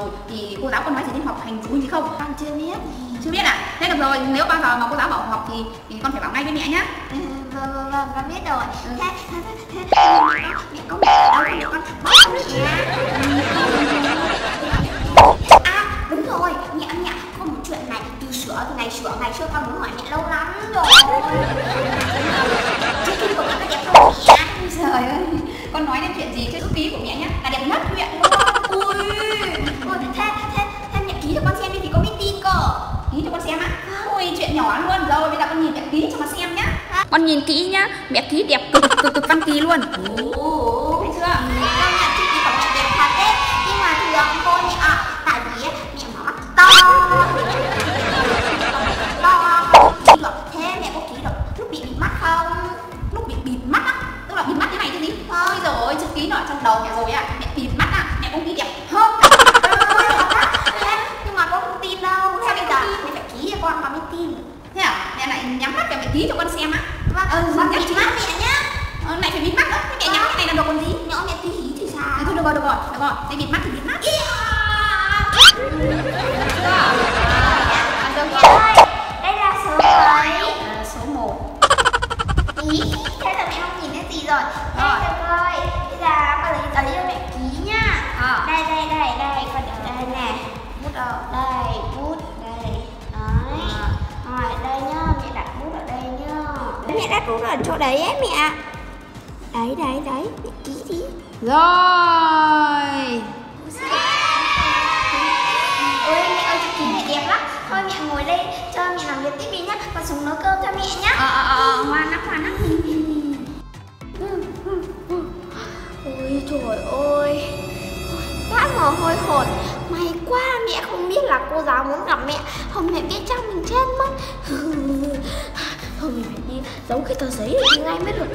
rồi thì cô giáo có nói gì đến học hành phụ huynh gì không? Con chưa biết. Chưa biết à? Thế được rồi, nếu bao giờ mà cô giáo bảo học thì con phải bảo ngay với mẹ nhá. Vâng, con biết rồi. Thế mẹ có mẹ ở đâu thì con báo cho mẹ. À đúng rồi, mẹ có một chuyện này từ ngày xưa con muốn hỏi mẹ lâu lắm rồi. Chữ ký của mẹ có đẹp không mẹ? Trời ơi, con nói đến chuyện gì chữ ký của mẹ nhá là đẹp nhất huyện luôn. Ui, thế mẹ ký cho con xem đi thì con mới tin cơ. Ký cho con xem á? Ôi chuyện nhỏ luôn rồi, bây giờ con nhìn mẹ ký cho con xem nhá. Con nhìn kỹ nhá, mẹ ký đẹp cực văn kỳ luôn. Thấy chưa? Con nhận chữ ký của mẹ đẹp thật đấy. Nhưng mà thường cô mẹ ạ, tại vì mẹ mở mắt to. Thế mẹ có ký được lúc bị bịt mắt không? Lúc bị bịt mắt á? Tức là bịt mắt thế này chứ gì? Ôi giời ơi, chữ ký nó ở trong đầu mẹ rồi ạ. Mẹ bịt mắt á, mẹ cũng ký đẹp hơn. Nhưng mà con không tin đâu. Sao bây giờ mẹ phải ký cho con mới tin. Thế à? Mẹ lại nhắm mắt cho mẹ ký cho con xem á. Con bịt mắt mẹ nhá. Lại phải bịt mắt nữa. Thế mẹ nhắm cái này là đồ còn gì? Nhỡ mẹ ký thì sao? Thôi được rồi. Thế bịt mắt thì bịt mắt. Mẹ ơi, đây là số mấy? Số 1. Ý, thế là mẹ không nhìn thấy gì rồi. Đây được rồi. Bây giờ con lấy giấy cho mẹ ký nhá. Đây, con để đây nè. Bút ở đây, bút đây. Đấy. Rồi, đây nhá, mẹ đặt bút ở đây nhá. Mẹ đặt bút ở chỗ đấy ấy mẹ. Đấy, mẹ ký đi. Rồi. Ôi mẹ ơi, chữ ký mẹ đẹp lắm. Thôi mẹ ngồi đây cho mẹ làm việc tiếp đi nhá. Con xuống nấu cơm cho mẹ nhá. Ngoan lắm. Ôi trời ơi, quá mồ hôi hột. May quá mẹ không biết là cô giáo muốn gặp mẹ. Không mẹ biết chắc mình chết mất. Thôi mình phải đi giấu cái tờ giấy đi ngay mới được.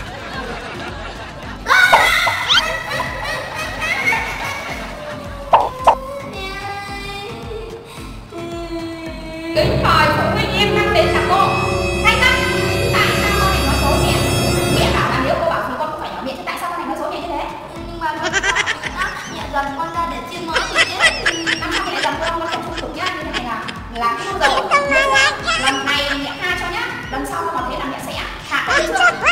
Kính mời phụ huynh em mang đến là cô Thanh Thanh. Tại sao con lại nói xấu mẹ? Mẹ bảo là nếu cô bảo thì con cũng phải nói mẹ, chứ tại sao con lại nói xấu mẹ như thế? Nhưng mà con mẹ dần con ra để chiên nói thì chết. Năm sau mẹ lại dần con không trung thực nhá. Như thế này là cái rồi. Lần này mẹ tha cho nhá. Lần sau con còn thế là mẹ sẽ phạt con chưa?